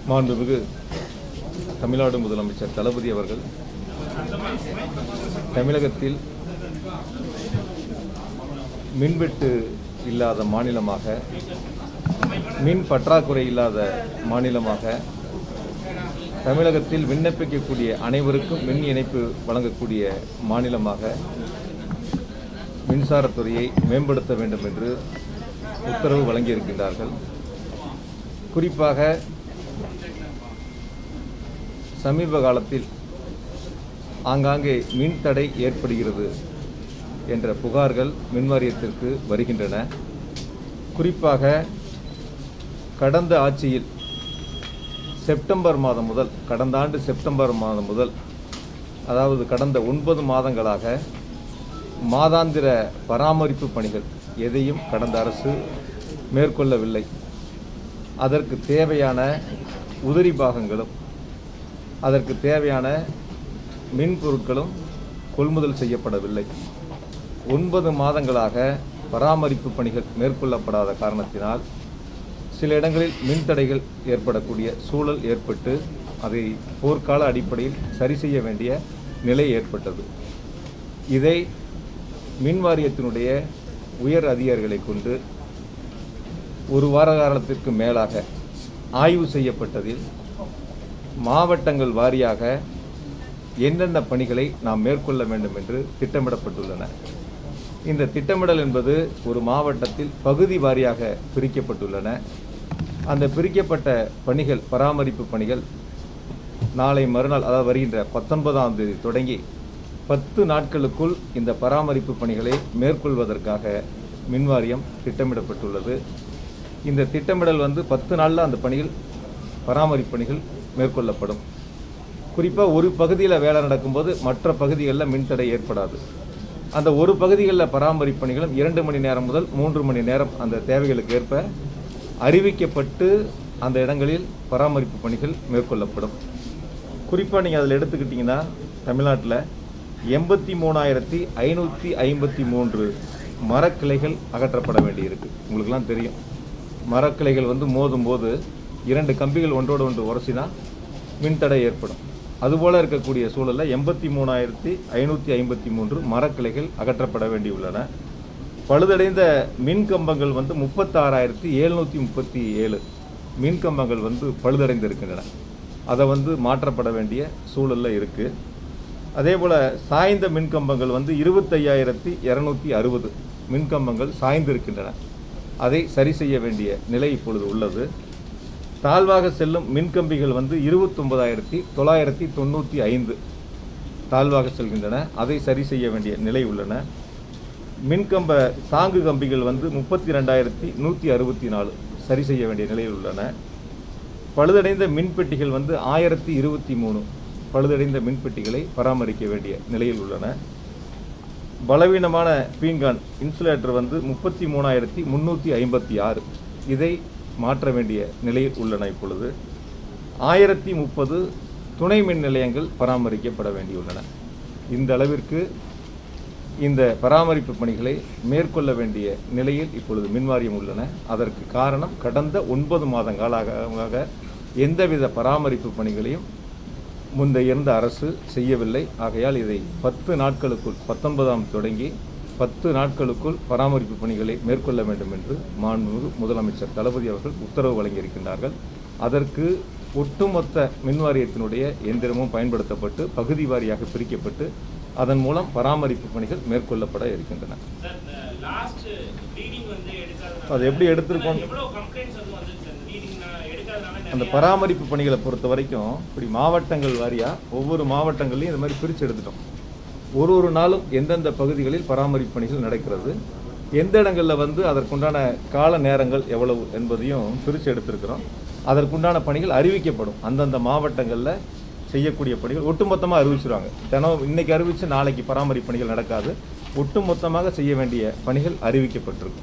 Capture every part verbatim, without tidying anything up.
மாண்புமிகு தமிழ்நாடு முதலமைச்சர் தளபதி அவர்கள் தமிழகத்தில் மின்வெட்டு இல்லாத மாநிலமாக, மின் பற்றாக்குறை இல்லாத மாநிலமாக, தமிழகத்தில் விண்ணப்பிக்கக்கூடிய அனைவருக்கும் மின் இணைப்பு வழங்கக்கூடிய மாநிலமாக மின்சாரத்துறையை மேம்படுத்த வேண்டும் என்று உத்தரவு வழங்கியிருக்கின்றார்கள். குறிப்பாக சமீப காலத்தில் ஆங்காங்கே மின் தடை ஏற்படுகிறது என்ற புகார்கள் மின்வாரியத்திற்கு வருகின்றன. குறிப்பாக கடந்த ஆட்சியில் செப்டம்பர் மாதம் முதல் கடந்த ஆண்டு செப்டம்பர் மாதம் முதல் அதாவது கடந்த ஒன்பது மாதங்களாக மாதாந்திர பராமரிப்பு பணிகள் எதையும் கடந்த அரசு மேற்கொள்ளவில்லை. அதற்கு தேவையான உதிரி பாகங்களும் அதற்கு தேவையான மின் பொருட்களும் கொள்முதல் செய்யப்படவில்லை. ஒன்பது மாதங்களாக பராமரிப்பு பணிகள் மேற்கொள்ளப்படாத காரணத்தினால் சில இடங்களில் மின்தடைகள் ஏற்படக்கூடிய சூழல் ஏற்பட்டு அதை போர்க்கால அடிப்படையில் சரி செய்ய வேண்டிய நிலை ஏற்பட்டது. இதை மின் வாரியத்தினுடைய உயர் அதிகாரிகளை கொண்டு ஒரு வார காலத்திற்கு மேலாக ஆய்வு செய்யப்பட்டதில் மாவட்டங்கள் வாரியாக என்னென்ன பணிகளை நாம் மேற்கொள்ள வேண்டும் என்று திட்டமிடப்பட்டுள்ளன. இந்த திட்டமிடல் என்பது ஒரு மாவட்டத்தில் பகுதி வாரியாக பிரிக்கப்பட்டுள்ளன. அந்த பிரிக்கப்பட்ட பணிகள், பராமரிப்பு பணிகள் நாளை மறுநாள், அதாவது வருகின்ற பத்தொன்பதாம் தேதி தொடங்கி பத்து நாட்களுக்குள் இந்த பராமரிப்பு பணிகளை மேற்கொள்வதற்காக மின்வாரியம் திட்டமிடப்பட்டுள்ளது. இந்த திட்டமிடல் வந்து பத்து நாளில் அந்த பணிகள், பராமரிப்பு பணிகள் மேற்கொள்ளப்படும். குறிப்பாக ஒரு பகுதியில் வேலை நடக்கும்போது மற்ற பகுதிகளில் மின்தடை ஏற்படாது. அந்த ஒரு பகுதிகளில் பராமரிப்பு பணிகளும் இரண்டு மணி நேரம் முதல் மூன்று மணி நேரம் அந்த தேவைகளுக்கு ஏற்ப அறிவிக்கப்பட்டு அந்த இடங்களில் பராமரிப்பு பணிகள் மேற்கொள்ளப்படும். குறிப்பாக நீங்கள் அதில் எடுத்துக்கிட்டிங்கன்னா தமிழ்நாட்டில் எண்பத்தி மூணாயிரத்தி ஐநூற்றி ஐம்பத்தி மூன்று மரக்கிளைகள் அகற்றப்பட வேண்டியிருக்கு. உங்களுக்கெல்லாம் தெரியும், மரக்கிளைகள் வந்து மோதும் போது இரண்டு கம்பிகள் ஒன்றோடு ஒன்று உரசினா மின்தடை ஏற்படும். அதுபோல் இருக்கக்கூடிய சூழலில் எண்பத்தி மூணாயிரத்தி ஐநூற்றி ஐம்பத்தி மூன்று மரக்கிளைகள் அகற்றப்பட வேண்டியுள்ளன. பழுதடைந்த மின் கம்பங்கள் வந்து முப்பத்தாறாயிரத்தி எழுநூற்றி முப்பத்தி ஏழு மின் கம்பங்கள் வந்து பழுதடைந்திருக்கின்றன. அதை வந்து மாற்றப்பட வேண்டிய சூழலில் இருக்குது. அதே போல் சாய்ந்த மின்கம்பங்கள் வந்து இருபத்தையாயிரத்தி இரநூத்தி அறுபது மின்கம்பங்கள் சாய்ந்திருக்கின்றன. அதை சரி செய்ய வேண்டிய நிலை இப்பொழுது உள்ளது. தாழ்வாக செல்லும் மின்கம்பிகள் வந்து இருபத்தொன்பதாயிரத்தி தொள்ளாயிரத்தி தொண்ணூற்றி ஐந்து தாழ்வாக செல்கின்றன. அதை சரி செய்ய வேண்டிய நிலை உள்ளன. மின்கம்ப தாங்கு கம்பிகள் வந்து முப்பத்தி ரெண்டாயிரத்தி நூற்றி அறுபத்தி நாலு சரி செய்ய வேண்டிய நிலையில் உள்ளன. பழுதடைந்த மின்பெட்டிகள் வந்து ஆயிரத்தி இருபத்தி மூணு பழுதடைந்த மின்பெட்டிகளை பராமரிக்க வேண்டிய நிலையில் உள்ளன. பலவீனமான பீங்கான் இன்சுலேட்டர் வந்து முப்பத்தி மூணாயிரத்தி முந்நூற்றி ஐம்பத்தி ஆறு இதை மாற்ற வேண்டிய நிலையில் உள்ளன. இப்பொழுது ஆயிரத்தி முப்பது துணை மின் நிலையங்கள் பராமரிக்கப்பட வேண்டியுள்ளன. இந்த அளவிற்கு இந்த பராமரிப்பு பணிகளை மேற்கொள்ள வேண்டிய நிலையில் இப்பொழுது மின்வாரியம் உள்ளன. அதற்கு காரணம் கடந்த ஒன்பது மாதங்களாக எந்தவித பராமரிப்பு பணிகளையும் முந்தைய இருந்த அரசு செய்யவில்லை. ஆகையால் இதை பத்து நாட்களுக்குள் பத்தொன்பதாம் தொடங்கி பத்து நாட்களுக்குள் பராமரிப்பு பணிகளை மேற்கொள்ள வேண்டும் என்று மாண்புமிகு முதலமைச்சர் தளபதி அவர்கள் உத்தரவு வழங்கியிருக்கின்றார்கள். அதற்கு ஒட்டுமொத்த மின்வாரியத்தினுடைய எந்திரமும் பயன்படுத்தப்பட்டு பகுதி வாரியாக பிரிக்கப்பட்டு அதன் மூலம் பராமரிப்பு பணிகள் மேற்கொள்ளப்பட இருக்கின்றன. அது எப்படி எடுத்திருக்கோம்? அந்த பராமரிப்பு பணிகளை பொறுத்த வரைக்கும் இப்படி மாவட்டங்கள் வாரியாக ஒவ்வொரு மாவட்டங்களையும் இந்த மாதிரி பிரித்து எடுத்துட்டோம். ஒரு ஒரு நாளும் எந்தெந்த பகுதிகளில் பராமரிப்பு பணிகள் நடக்கிறது, எந்த இடங்களில் வந்து அதற்குண்டான கால நேரங்கள் எவ்வளவு என்பதையும் பிரித்து எடுத்திருக்கிறோம். அதற்குண்டான பணிகள் அறிவிக்கப்படும். அந்தந்த மாவட்டங்களில் செய்யக்கூடிய பணிகள் ஒட்டுமொத்தமாக அறிவிச்சிருவாங்க. தினம் இன்னைக்கு அறிவித்து நாளைக்கு பராமரிப்பு பணிகள் நடக்காது. ஒட்டுமொத்தமாக செய்ய வேண்டிய பணிகள் அறிவிக்கப்பட்டிருக்கும்.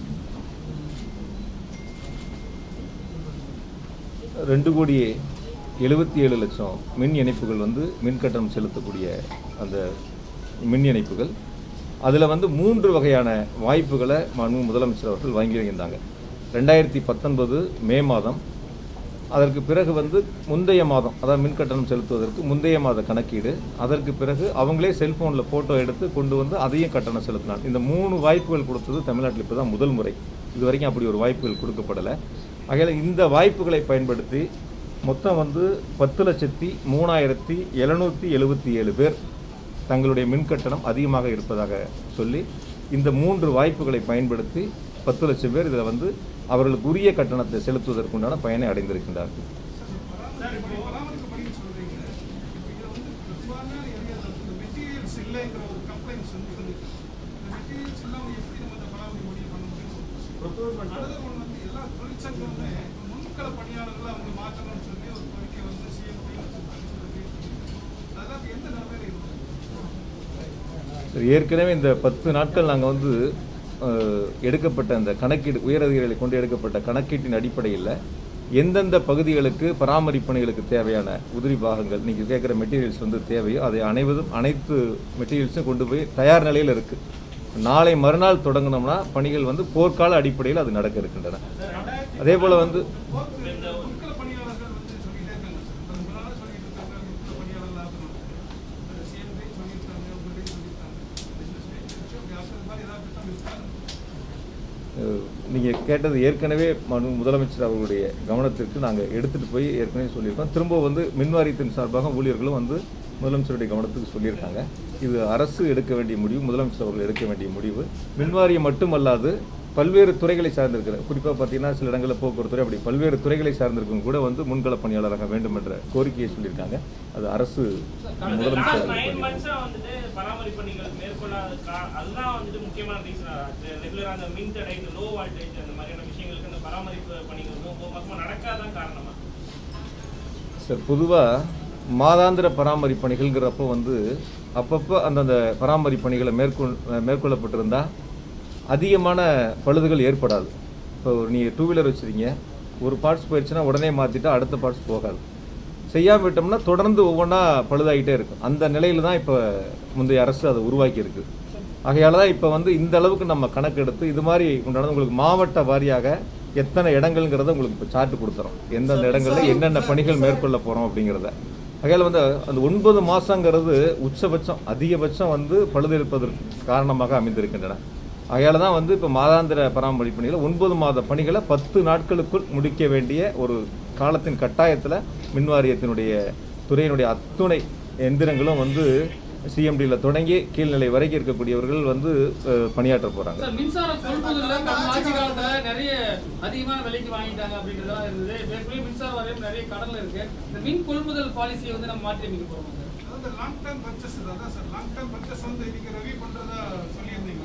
ரெண்டு கோடி எழுபத்தி ஏழு லட்சம் மின் இணைப்புகள் வந்து மின் கட்டணம் செலுத்தக்கூடிய அந்த மின் இணைப்புகள். அதில் வந்து மூன்று வகையான வாய்ப்புகளை மாண்புமிகு முதலமைச்சர் அவர்கள் வழங்கியிருந்தாங்க. ரெண்டாயிரத்தி பத்தொன்பது மே மாதம், அதற்கு பிறகு வந்து முந்தைய மாதம், அதாவது மின் கட்டணம் செலுத்துவதற்கு முந்தைய மாத கணக்கீடு, அதற்கு பிறகு அவங்களே செல்ஃபோனில் ஃபோட்டோ எடுத்து கொண்டு வந்து அதையும் கட்டணம் செலுத்தினாங்க. இந்த மூணு வாய்ப்புகள் கொடுத்தது தமிழ்நாட்டில் இப்போ தான் முதல் முறை. இது வரைக்கும் அப்படி ஒரு வாய்ப்புகள் கொடுக்கப்படலை. ஆகையால் இந்த வாய்ப்புகளை பயன்படுத்தி மொத்தம் வந்து பத்து லட்சத்தி மூணாயிரத்தி எழுநூற்றி எழுபத்தி ஏழு பேர் தங்களுடைய மின் கட்டணம் அதிகமாக இருப்பதாக சொல்லி இந்த மூன்று வாய்ப்புகளை பயன்படுத்தி பத்து லட்சம் பேர் இதில் வந்து அவர்களுக்கு உரிய கட்டணத்தை செலுத்துவதற்குண்டான பயனை அடைந்திருக்கின்றார்கள். ஏற்கனவே இந்த பத்து நாட்கள் நாங்கள் வந்து எடுக்கப்பட்ட அந்த கணக்கீடு, உயரதிகாரிகளை கொண்டு எடுக்கப்பட்ட கணக்கீட்டின் அடிப்படையில் எந்தெந்த பகுதிகளுக்கு பராமரிப்பு பணிகளுக்கு தேவையான உதிரி பாகங்கள், நீங்கள் கேட்குற மெட்டீரியல்ஸ் வந்து தேவையோ அதை அனைவதும் அனைத்து மெட்டீரியல்ஸும் கொண்டு போய் தயார் நிலையில் இருக்குது. நாளை மறுநாள் தொடங்கினோம்னா பணிகள் வந்து போர்க்கால அடிப்படையில் அது நடக்க இருக்கின்றன. அதே போல் வந்து நீங்கள் கேட்டது ஏற்கனவே மனு முதலமைச்சர் அவர்களுடைய கவனத்திற்கு நாங்கள் எடுத்துகிட்டு போய் ஏற்கனவே சொல்லியிருக்கோம். திரும்ப வந்து மின்வாரியத்தின் சார்பாக ஊழியர்களும் வந்து முதலமைச்சருடைய கவனத்துக்கு சொல்லியிருக்காங்க. இது அரசு எடுக்க வேண்டிய முடிவு, முதலமைச்சர் அவர்கள் எடுக்க வேண்டிய முடிவு. மின்வாரியம் மட்டுமல்லாது பல்வேறு துறைகளை சார்ந்திருக்கிற, குறிப்பாக பார்த்தீங்கன்னா சில இடங்களில் போக்குவரத்துறை, அப்படி பல்வேறு துறைகளை சார்ந்திருக்கும் கூட வந்து முன்கள பணியாளராக வேண்டும் என்ற கோரிக்கையை சொல்லியிருக்காங்க. அது அரசு முதலமைச்சர் பராமரிப்பு பணிகள் மேற்கொள்ளாத அதுதான் வந்துட்டு முக்கியமான ரீசன். ரெகுலராக அந்த மின் தடை, இந்த லோ வால்டேஜ் அந்த மாதிரியான விஷயங்களுக்கு இந்த பராமரிப்பு பணிகள் மொத்தமாக நடக்காதான் காரணமா சார்? பொதுவாக மாதாந்திர பராமரிப்பு பணிகள்ங்கிறப்போ வந்து அப்பப்போ அந்தந்த பராமரிப்பு பணிகளை மேற்கொள் மேற்கொள்ளப்பட்டிருந்தால் அதிகமான பழுதுகள் ஏற்படாது. இப்போ நீங்கள் டூ வீலர் வச்சுருக்கீங்க, ஒரு பார்ட்ஸ் போயிடுச்சுன்னா உடனே மாற்றிட்டா அடுத்த பார்ட்ஸ் போகாது. செய்யாமல் விட்டோம்னா தொடர்ந்து ஒவ்வொன்றா பழுதாகிட்டே இருக்கும். அந்த நிலையில் தான் இப்போ முந்தைய அரசு அதை உருவாக்கியிருக்கு. ஆகையால் தான் இப்போ வந்து இந்த அளவுக்கு நம்ம கணக்கெடுத்து இது மாதிரி உண்டானது உங்களுக்கு மாவட்ட வாரியாக எத்தனை இடங்கள்ங்கிறத உங்களுக்கு இப்போ சார்ட்டு கொடுத்துறோம். எந்தெந்த இடங்களில் என்னென்ன பணிகள் மேற்கொள்ள போகிறோம் அப்படிங்கிறத. ஆகையால் வந்து அந்த ஒன்பது மாதங்கிறது உச்சபட்சம், அதிகபட்சம் வந்து பழுது இருப்பதற்கு காரணமாக அமைந்திருக்கின்றன. ஆகையால் தான் வந்து இப்போ மாதாந்திர பராமரிப்பு பணிகளை ஒன்பது மாத பணிகளை பத்து நாட்களுக்குள் முடிக்க வேண்டிய ஒரு காலத்தின் கட்டாயத்தில் மின்வாரியத்தினுடைய துறையினுடைய அத்துணை எந்திரங்களும் வந்து சிஎம்டியில் தொடங்கி கீழ்நிலை வரைக்கும் இருக்கக்கூடியவர்கள் வந்து பணியாற்ற போகிறாங்க. மின்சார கொள்முதலில் ஆட்சி காலத்தில் நிறைய அதிகமான விலைக்கு வாங்கிட்டாங்க அப்படின்றதெல்லாம் இருந்தது. மின்சார வாரியம் நிறைய கடனில் இருக்கு. இந்த மின் கொள்முதல் பாலிசியை வந்து நம்ம மாற்றி அமைக்க போகிறோம். லாங் டர்ம் பர்ச்சேஸ் தான் சார். லாங் டர்ம் பர்ச்சேஸ் வந்து இன்னைக்கு ரெவியூ பண்ணுறதா சொல்லியிருந்தீங்க.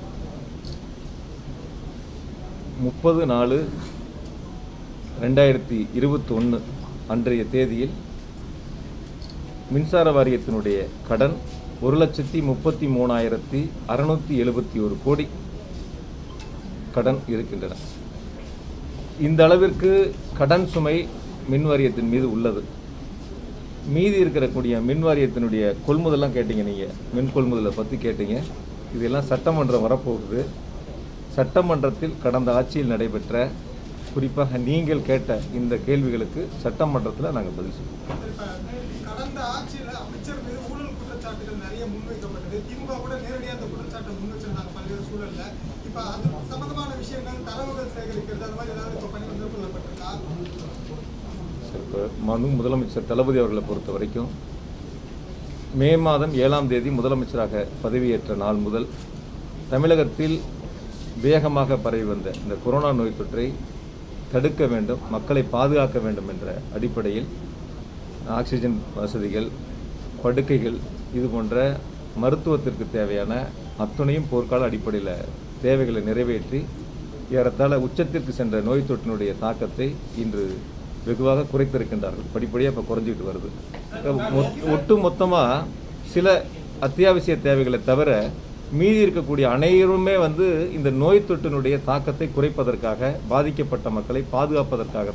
முப்பது நாலு ரெண்டாயிரத்தி இருபத்தி ஒன்று அன்றைய தேதியில் மின்சார வாரியத்தினுடைய கடன் ஒரு லட்சத்தி முப்பத்தி மூணாயிரத்தி அறுநூற்றி எழுபத்தி ஒரு கோடி கடன் இருக்கின்றன. இந்த அளவிற்கு கடன் சுமை மின் வாரியத்தின் மீது உள்ளது. மீதி இருக்கக்கூடிய மின் வாரியத்தினுடைய கொள்முதலாம் கேட்டீங்க, நீங்கள் மின் கொள்முதலை பற்றி கேட்டீங்க. இதெல்லாம் சட்டமன்றம் வரப்போகுது. சட்டமன்றத்தில் கடந்த ஆட்சியில் நடைபெற்ற, குறிப்பாக நீங்கள் கேட்ட இந்த கேள்விகளுக்கு சட்டமன்றத்தில் நாங்கள் பதில் சொல்லுவோம். கடந்த ஆட்சியில் அமைச்சர் மீது ஊழல் குற்றச்சாட்டுகள் நிறைய முன்வைக்கப்பட்டது. திமுக கூட நேரடியாக அந்த குற்றச்சாட்டை முன்வச்சிருந்தாங்க பல்வேறு சூழல்ல. இப்போ அது சம்பந்தமான விஷயங்கள், தரவுகள் சேகரிக்கிறது, அது மாதிரி ஏதாவது இப்போ பணி மேற்கொள்ளப்பட்டிருக்கா? இப்போ மனு முதலமைச்சர் தளபதி அவர்களை பொறுத்த வரைக்கும் மே மாதம் ஏழாம் தேதி முதலமைச்சராக பதவியேற்ற நாள் முதல் தமிழகத்தில் வேகமாக பரவி வந்த இந்த கொரோனா நோய் தொற்றை தடுக்க வேண்டும், மக்களை பாதுகாக்க வேண்டும் என்ற அடிப்படையில் ஆக்சிஜன் வசதிகள், படுக்கைகள், இது போன்ற மருத்துவத்திற்கு தேவையான அத்துணையும் போர்க்கால அடிப்படையில் தேவைகளை நிறைவேற்றி ஏறத்தாழ உச்சத்திற்கு சென்ற நோய் தொற்றினுடைய தாக்கத்தை இன்று வெகுவாக குறைத்திருக்கின்றார்கள். படிப்படியாக இப்போ குறைஞ்சிட்டு வருது. ஒட்டு மொத்தமாக சில அத்தியாவசிய தேவைகளை தவிர மீதி இருக்கக்கூடிய அனைவருமே வந்து இந்த நோய் தொற்றினுடைய தாக்கத்தை குறைப்பதற்காக, பாதிக்கப்பட்ட மக்களை பாதுகாப்பதற்காகத்தான்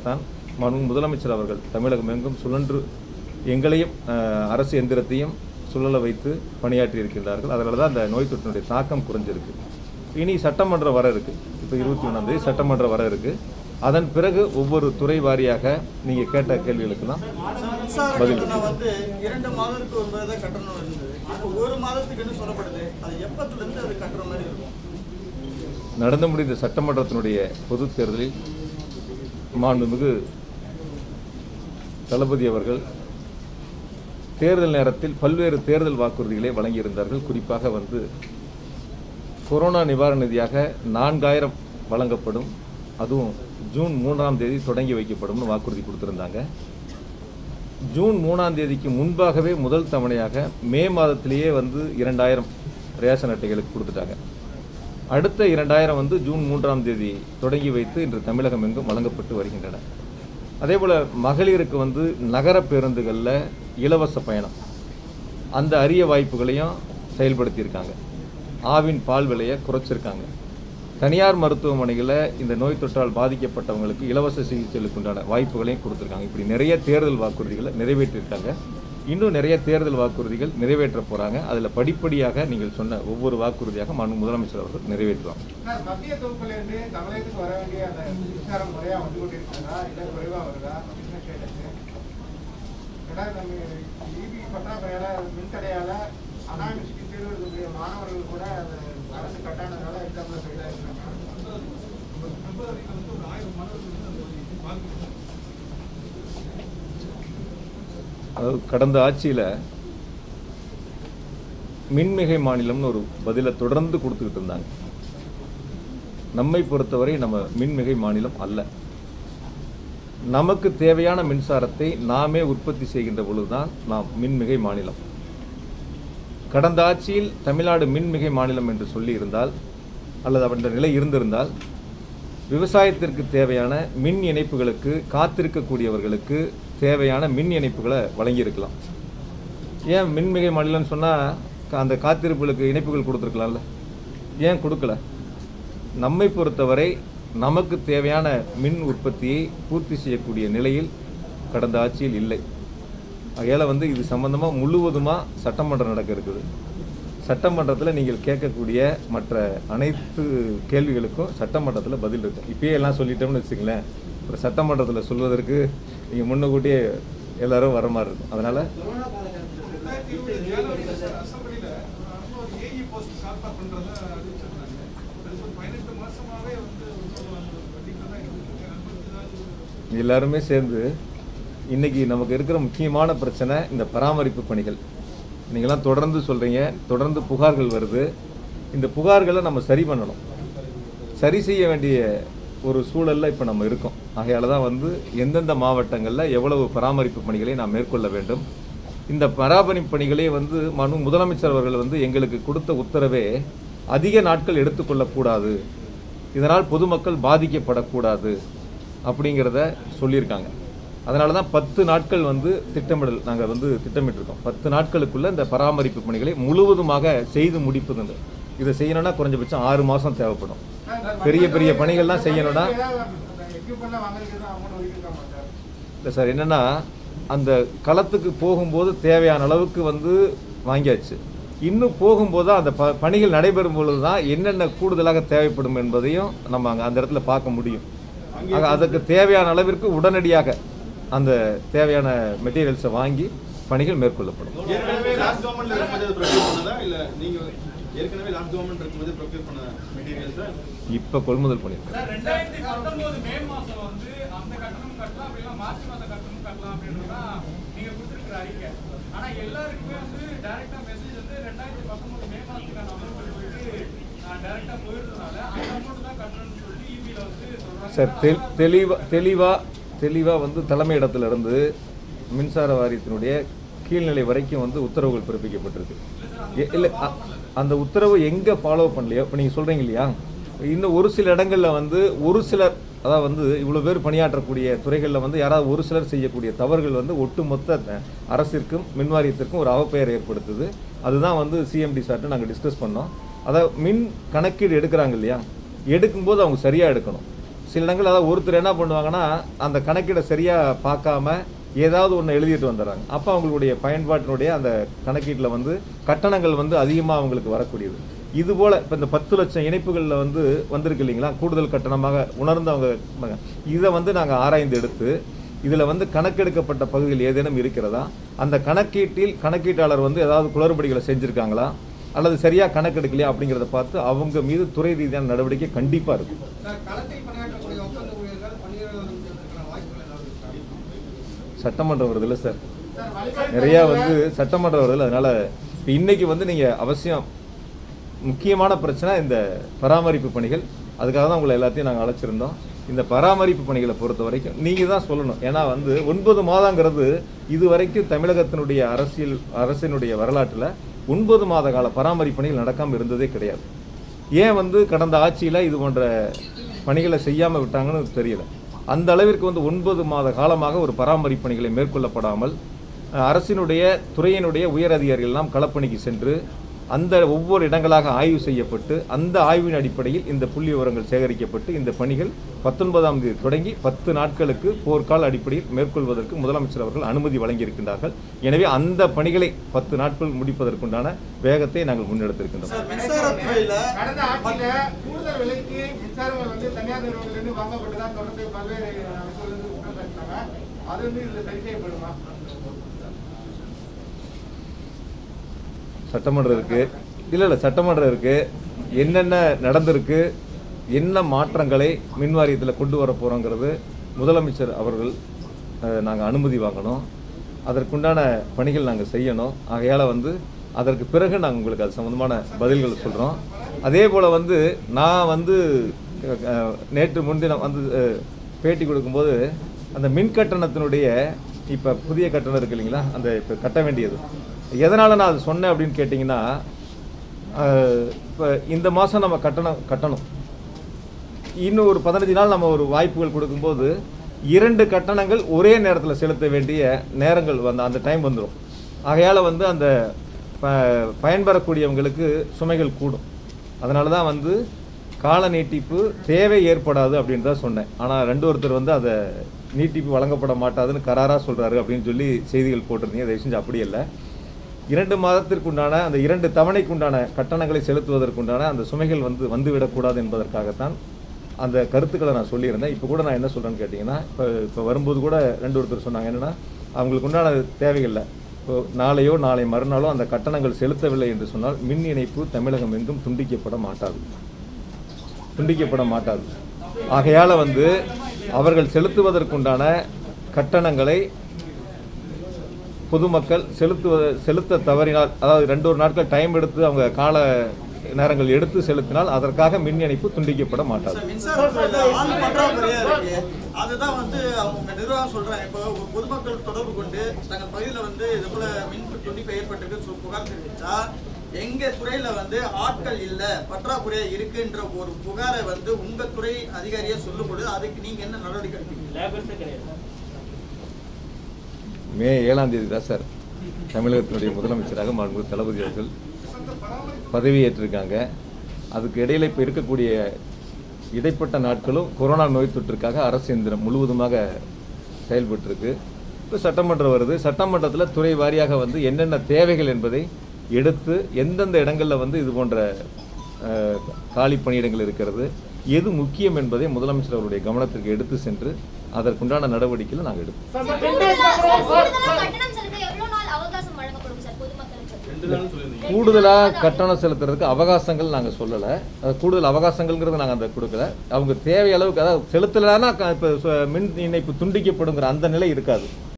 மாண்புமிகு முதலமைச்சர் அவர்கள் தமிழகம் எங்கும் சுழன்று எங்களையும் அரசு எந்திரத்தையும் சுழல வைத்து பணியாற்றி இருக்கின்றார்கள். அதனால தான் அந்த நோய் தொற்றினுடைய தாக்கம் குறைஞ்சிருக்கு. இனி சட்டமன்றம் வர இருக்குது. இப்போ இருபத்தி ஒன்றாம் தேதி சட்டமன்றம் வர இருக்குது. அதன் பிறகு ஒவ்வொரு துறை வாரியாக நீங்கள் கேட்ட கேள்விகளுக்கெல்லாம் பதில். வந்து இரண்டு மாதத்துக்கு ஒரு முறை தான் கட்டணம் இருந்தது. இப்போ ஒரு மாதத்துக்குன்னு சொல்லப்படுது. அது எப்பத்திலிருந்து அது கட்டுற மாதிரி இருக்கும்? நடந்து முடிந்த சட்டமன்றத்தினுடைய பொது தேர்தலில் மாண்புமிகு தளபதி அவர்கள் தேர்தல் நேரத்தில் பல்வேறு தேர்தல் வாக்குறுதிகளை வழங்கியிருந்தார்கள். குறிப்பாக வந்து கொரோனா நிவாரண நிதியாக நான்காயிரம் வழங்கப்படும், அதுவும் ஜூன் மூன்றாம் தேதி தொடங்கி வைக்கப்படும்னு வாக்குறுதி கொடுத்துருந்தாங்க. ஜூன் மூணாம் தேதிக்கு முன்பாகவே முதல் தவணையாக மே மாதத்திலேயே வந்து இரண்டாயிரம் ரேஷன் அட்டைகளுக்கு கொடுத்துட்டாங்க. அடுத்த இரண்டாயிரம் வந்து ஜூன் மூன்றாம் தேதி தொடங்கி வைத்து இன்று தமிழகம் எங்கும் வழங்கப்பட்டு வருகின்றன. அதே போல் மகளிருக்கு வந்து நகர பேருந்துகளில் இலவச பயணம், அந்த அரிய வாய்ப்புகளையும் செயல்படுத்தியிருக்காங்க. ஆவின் பால் விலையை குறைச்சிருக்காங்க. தனியார் மருத்துவமனைகளில் இந்த நோய் தொற்றால் பாதிக்கப்பட்டவங்களுக்கு இலவச சிகிச்சைகளுக்கு உண்டான வாய்ப்புகளையும் கொடுத்துருக்காங்க. இப்படி நிறைய தேர்தல் வாக்குறுதிகளை நிறைவேற்றியிருக்காங்க. இன்னும் நிறைய தேர்தல் வாக்குறுதிகள் நிறைவேற்ற போகிறாங்க. அதில் படிப்படியாக நீங்கள் சொன்ன ஒவ்வொரு வாக்குறுதியாக மாண்பு முதலமைச்சர் அவர்கள் நிறைவேற்றுவாங்க. மத்திய தொகுப்பிலிருந்து தமிழகத்துக்கு வர வேண்டிய அந்த மின்சாரம் முறையாக வந்து கொண்டிருக்கிறதா இல்லை குறைவாக வருதா அப்படின்னு கேட்டுச்சு. ஏன்னா நம்ம ஈபி பற்றாக்குறையால் மின்தடையால் அனாமிஸ்க்கு தேர்வு எழுதக்கூடிய மாணவர்கள் கூட அந்த அரசு கட்டானதால எக்ஸாம்பிள் ஃபெயிலாக இருக்கிறாங்க. ஒரு ஆயிரம் மாணவர்கள் அதாவது கடந்த ஆட்சியில் மின்மிகை மாநிலம்னு ஒரு பதிலை தொடர்ந்து கொடுத்துக்கிட்டு இருந்தாங்க. நம்மை பொறுத்தவரை நம்ம மின்மிகை மாநிலம் அல்ல. நமக்கு தேவையான மின்சாரத்தை நாமே உற்பத்தி செய்கின்ற பொழுதுதான் நாம் மின்மிகை மாநிலம். கடந்த ஆட்சியில் தமிழ்நாடு மின்மிகை மாநிலம் என்று சொல்லி இருந்தால் அல்லது அந்த நிலை இருந்திருந்தால் விவசாயத்திற்கு தேவையான மின் இணைப்புகளுக்கு காத்திருக்கக்கூடியவர்களுக்கு தேவையான மின் இணைப்புகளை வழங்கியிருக்கலாம். ஏன் மின்மிகை மாநிலம்னு சொன்னால் அந்த காத்திருப்புகளுக்கு இணைப்புகள் கொடுத்துருக்கலாம்ல, ஏன் கொடுக்கல? நம்மை பொறுத்தவரை நமக்கு தேவையான மின் உற்பத்தியை பூர்த்தி செய்யக்கூடிய நிலையில் கடந்த ஆட்சியில் இல்லை. ஆகையால் வந்து இது சம்பந்தமாக முழுவதுமாக சட்டமன்றம் நடக்க இருக்குது. சட்டமன்றத்தில் நீங்கள் கேட்கக்கூடிய மற்ற அனைத்து கேள்விகளுக்கும் சட்டமன்றத்தில் பதில் இருக்குது. இப்பயே எல்லாம் சொல்லிட்டோம்னு வச்சுங்களேன், ஒரு சட்டமன்றத்தில் சொல்வதற்கு நீங்கள் முன்னக்கூட்டியே எல்லாரும் வர மாதிரி இருக்கும். அதனால் எல்லாருமே சேர்ந்து இன்னைக்கு நமக்கு இருக்கிற முக்கியமான பிரச்சனை இந்த பராமரிப்பு பணிகள். நீங்களாம் தொடர்ந்து சொல்கிறீங்க, தொடர்ந்து புகார்கள் வருது. இந்த புகார்களை நம்ம சரி பண்ணணும். சரி செய்ய வேண்டிய ஒரு சூழலில் இப்போ நம்ம இருக்கோம். ஆகையால் தான் வந்து எந்தெந்த மாவட்டங்களில் எவ்வளவு பராமரிப்பு பணிகளை நாம் மேற்கொள்ள வேண்டும். இந்த பராமரிப்பு பணிகளே வந்து மனு முதலமைச்சர் அவர்கள் வந்து எங்களுக்கு கொடுத்த உத்தரவே அதிக நாட்கள் எடுத்துக்கொள்ளக்கூடாது, இதனால் பொதுமக்கள் பாதிக்கப்படக்கூடாது அப்படிங்கிறத சொல்லியிருக்காங்க. அதனால தான் பத்து நாட்கள் வந்து திட்டமிடல் நாங்கள் வந்து திட்டமிட்டிருக்கோம். பத்து நாட்களுக்குள்ளே இந்த பராமரிப்பு பணிகளை முழுவதுமாக செய்து முடிப்பதுண்டு. இதை செய்யணும்னா குறைஞ்சபட்சம் ஆறு மாதம் தேவைப்படும். பெரிய பெரிய பணிகள்லாம் செய்யணும்னா இல்லை சார், என்னென்னா அந்த களத்துக்கு போகும்போது தேவையான அளவுக்கு வந்து வாங்கியாச்சு. இன்னும் போகும்போது தான் அந்த ப பணிகள் நடைபெறும் பொழுது தான் என்னென்ன கூடுதலாக தேவைப்படும் என்பதையும் நம்ம அங்கே அந்த இடத்துல பார்க்க முடியும். ஆக அதுக்கு தேவையான அளவிற்கு உடனடியாக அந்த தேவையான மெட்டீரியல்ஸை வாங்கி பணிகள் மேற்கொள்ளப்படும். இப்போ கொள்முதல் பண்ணியிருக்கோம். சார் தெளிவா தெளிவா தெளிவா வந்து தலைமையிடத்துல இருந்து மின்சார வாரியத்தினுடைய கீழ்நிலை வரைக்கும் வந்து உத்தரவுகள் பிறப்பிக்கப்பட்டிருக்கு. இல்லை அந்த உத்தரவு எங்கே ஃபாலோ பண்ணலையோ, இப்போ நீங்கள் சொல்கிறீங்க இல்லையா, இன்னும் ஒரு சில இடங்களில் வந்து ஒரு சிலர், அதாவது வந்து இவ்வளோ பேர் பணியாற்றக்கூடிய துறைகளில் வந்து யாராவது ஒரு சிலர் செய்யக்கூடிய தவறுகள் வந்து ஒட்டுமொத்த அரசிற்கும் மின்வாரியத்திற்கும் ஒரு அவப்பெயர் ஏற்படுத்துது. அதுதான் வந்து சிஎம்டி சார்ட்டு நாங்கள் டிஸ்கஸ் பண்ணோம். அதாவது மின் கணக்கீடு எடுக்கிறாங்க இல்லையா, எடுக்கும்போது அவங்க சரியாக எடுக்கணும். சில இடங்கள் அதாவது ஒருத்தர் என்ன பண்ணுவாங்கன்னா அந்த கணக்கீடை சரியாக பார்க்காம ஏதாவது ஒன்று எழுதிட்டு வந்துடுறாங்க. அப்போ அவங்களுடைய பயன்பாட்டினுடைய அந்த கணக்கீட்டில் வந்து கட்டணங்கள் வந்து அதிகமாக அவங்களுக்கு வரக்கூடியது. இதுபோல் இப்போ இந்த பத்து லட்சம் இணைப்புகளில் வந்து வந்திருக்கு இல்லைங்களா, கூடுதல் கட்டணமாக உணர்ந்து அவங்க இதை வந்து நாங்கள் ஆராய்ந்து எடுத்து இதில் வந்து கணக்கெடுக்கப்பட்ட பகுதிகள் ஏதேனும் இருக்கிறதா, அந்த கணக்கீட்டில் கணக்கீட்டாளர் வந்து ஏதாவது குளறுபடிகளை செஞ்சுருக்காங்களா அல்லது சரியாக கணக்கெடுக்கலையா அப்படிங்கிறத பார்த்து அவங்க மீது துறை ரீதியான நடவடிக்கை கண்டிப்பாக இருக்கும். சட்டமன்றம் வருது இல்லை சார், நிறையா வந்து சட்டமன்றம் வருது. அதனால் இப்போ இன்றைக்கி வந்து நீங்கள் அவசியம் முக்கியமான பிரச்சனை இந்த பராமரிப்பு பணிகள். அதுக்காக தான் உங்களை எல்லாத்தையும் நாங்கள் அழைச்சிருந்தோம். இந்த பராமரிப்பு பணிகளை பொறுத்த வரைக்கும் நீங்கள் தான் சொல்லணும். ஏன்னா வந்து ஒன்பது மாதங்கிறது இது வரைக்கும் தமிழகத்தினுடைய அரசியல் அரசினுடைய வரலாற்றில் ஒன்பது மாத கால பராமரிப்பு பணிகள் நடக்காமல் இருந்ததே கிடையாது. ஏன் வந்து கடந்த ஆட்சியில் இது போன்ற பணிகளை செய்யாமல் விட்டாங்கன்னு தெரியல. அந்த அளவிற்கு வந்து ஒன்பது மாத காலமாக ஒரு பராமரிப்பு பணிகளை மேற்கொள்ளப்படாமல் அரசினுடைய துறையினுடைய உயர் அதிகாரிகள் எல்லாம் களப்பணிக்கு சென்று அந்த ஒவ்வொரு இடங்களாக ஆய்வு செய்யப்பட்டு அந்த ஆய்வின் அடிப்படையில் இந்த புள்ளி விவரங்கள் சேகரிக்கப்பட்டு இந்த பணிகள் பத்தொன்பதாம் தேதி தொடங்கி பத்து நாட்களுக்கு போர்க்கால அடிப்படையில் மேற்கொள்வதற்கு முதலமைச்சர் அவர்கள் அனுமதி வழங்கியிருக்கின்றார்கள். எனவே அந்த பணிகளை பத்து நாட்கள் முடிப்பதற்குண்டான வேகத்தை நாங்கள் முன்னெடுத்திருக்கின்றோம். கடந்த ஆட்சியில கூடுதல் விலைக்கு மின்சாரங்கள் வந்து தனியார் நிறுவனங்களிலிருந்து வாங்கப்பட்டுதான் தொடர்ந்து பல்வேறு அது வந்து இதுல சரி செய்யப்படுமா? சட்டமன்றம் இருக்குது, இல்லை இல்லை சட்டமன்றம் இருக்குது, என்னென்ன நடந்திருக்கு, என்ன மாற்றங்களை மின் வாரியத்தில் கொண்டு வர போகிறோங்கிறது முதலமைச்சர் அவர்கள் நாங்கள் அனுமதி வாங்கணும். அதற்குண்டான பணிகள் நாங்கள் செய்யணும். ஆகையால் வந்து அதற்கு பிறகு நாங்கள் உங்களுக்கு அது சம்மந்தமான பதில்கள் சொல்கிறோம். அதே போல் வந்து நான் வந்து நேற்று முன்தினம் வந்து பேட்டி கொடுக்கும்போது அந்த மின் கட்டணத்தினுடைய இப்போ புதிய கட்டணம் இருக்குது இல்லைங்களா, அந்த இப்போ கட்ட வேண்டியது எதனால் நான் அது சொன்னேன் அப்படின்னு கேட்டிங்கன்னா, இப்போ இந்த மாதம் நம்ம கட்டணம் கட்டணும், இன்னும் ஒரு பதினஞ்சு நாள் நம்ம ஒரு வாய்ப்புகள் கொடுக்கும்போது இரண்டு கட்டணங்கள் ஒரே நேரத்தில் செலுத்த வேண்டிய நேரங்கள் வந்து அந்த டைம் வந்துடும். ஆகையால் வந்து அந்த ப பயன்பெறக்கூடியவங்களுக்கு சுமைகள் கூடும். அதனால தான் வந்து கால நீட்டிப்பு தேவை ஏற்படாது அப்படின்னு தான் சொன்னேன். ஆனால் ரெண்டு ஒருத்தர் வந்து அதை நீட்டிப்பு வழங்கப்பட மாட்டாதுன்னு கராராக சொல்கிறாரு அப்படின்னு சொல்லி செய்திகள் போட்டிருந்தீங்க. தயவு செஞ்சு அப்படி இல்லை. இரண்டு மாதத்திற்குண்டான அந்த இரண்டு தவணைக்குண்டான கட்டணங்களை செலுத்துவதற்குண்டான அந்த சுமைகள் வந்து வந்துவிடக்கூடாது என்பதற்காகத்தான் அந்த கருத்துக்களை நான் சொல்லியிருந்தேன். இப்போ கூட நான் என்ன சொல்கிறேன்னு கேட்டிங்கன்னா, இப்போ இப்போ வரும்போது கூட ரெண்டு ஒருத்தர் சொன்னாங்க என்னென்னா, அவங்களுக்கு உண்டான தேவையில்லை, இப்போ நாளையோ நாளை மறுநாளோ அந்த கட்டணங்கள் செலுத்தவில்லை என்று சொன்னால் மின் இணைப்பு தமிழகம் எங்கும் துண்டிக்கப்பட மாட்டாது துண்டிக்கப்பட மாட்டாது ஆகையால் வந்து அவர்கள் செலுத்துவதற்குண்டான கட்டணங்களை பொதுமக்கள் செலுத்துவ செலுத்த தவறினால், அதாவது ரெண்டு ஒரு நாட்கள் டைம் எடுத்து அவங்க கால நேரங்கள் எடுத்து செலுத்தினால் அதற்காக மின் இணைப்பு துண்டிக்கப்பட மாட்டாது. அதுதான் வந்து அவங்க நிர்வாகம் சொல்றாங்க. இப்போ பொதுமக்கள் தொடர்பு கொண்டு தங்கள் பகுதியில் வந்து இது போல மின் துண்டிப்பு ஏற்பட்டிருக்கு புகார் தெரிவிச்சா எங்க துறையில வந்து ஆட்கள் இல்ல பற்றாக்குறையா இருக்குன்ற ஒரு புகாரை வந்து உங்க துறை அதிகாரியா சொல்லும் பொழுது அதுக்கு நீங்க என்ன நடவடிக்கை எடுப்பீங்க? மே ஏழாம் தேதி தான் சார் தமிழகத்தினுடைய முதலமைச்சராக மாண்புமிகு தளபதி அவர்கள் பதவியேற்றிருக்காங்க. அதுக்கு இடையில இப்போ இருக்கக்கூடிய இடைப்பட்ட நாட்களும் கொரோனா நோய் தொற்றுக்காக அரசு இயந்திரம் முழுவதுமாக செயல்பட்டுருக்கு. இப்போ சட்டமன்றம் வருது. சட்டமன்றத்தில் துறை வாரியாக வந்து என்னென்ன தேவைகள் என்பதை எடுத்து எந்தெந்த இடங்களில் வந்து இது போன்ற காலி பணியிடங்கள் இருக்கிறது, எது முக்கியம் என்பதை முதலமைச்சர் அவருடைய கவனத்திற்கு எடுத்து சென்று அதற்குண்டான நடவடிக்கைகளை நாங்கள் எடுப்போம். கூடுதலாக கட்டணம் செலுத்துறதுக்கு அவகாசங்கள் நாங்கள் சொல்லலை. கூடுதல் அவகாசங்கள்ங்கிறது நாங்கள் அந்த கொடுக்கல. அவங்க தேவை அளவுக்கு, அதாவது செலுத்தலைன்னா இப்போ மின் இணைப்பு துண்டிக்கப்படுங்கிற அந்த நிலை இருக்காது.